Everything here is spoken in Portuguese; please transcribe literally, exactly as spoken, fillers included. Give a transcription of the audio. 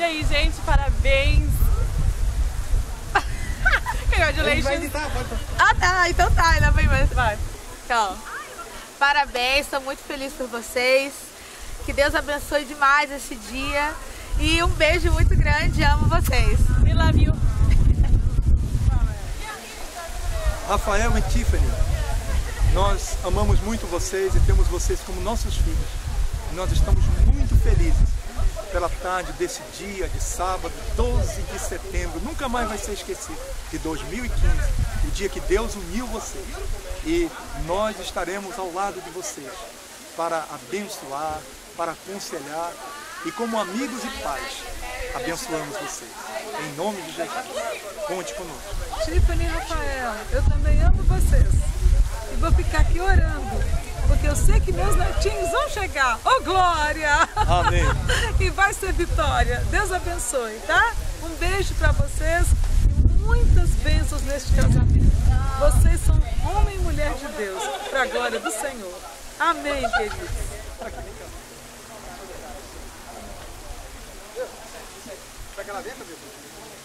aí, gente, parabéns. Congratulations. Ah, tá, então tá, ainda bem mais. Vai. Então, parabéns, estou muito feliz por vocês. Que Deus abençoe demais esse dia. E um beijo muito grande, amo vocês. We love you. Rafael e Tiffany, nós amamos muito vocês e temos vocês como nossos filhos. E nós estamos muito felizes pela tarde desse dia de sábado, doze de setembro, nunca mais vai ser esquecido, de dois mil e quinze, o dia que Deus uniu vocês. E nós estaremos ao lado de vocês para abençoar, para aconselhar e como amigos e pais, abençoamos vocês. Em nome de Jesus, conte conosco. Tiffany e Rafael, eu também amo vocês. E vou ficar aqui orando, porque eu sei que meus netinhos vão chegar. Ô, glória! Amém. E vai ser vitória. Deus abençoe, tá? Um beijo para vocês e muitas bênçãos neste casamento. Vocês são homem e mulher de Deus, para a glória do Senhor. Amém, queridos. Será que ela vem, meu?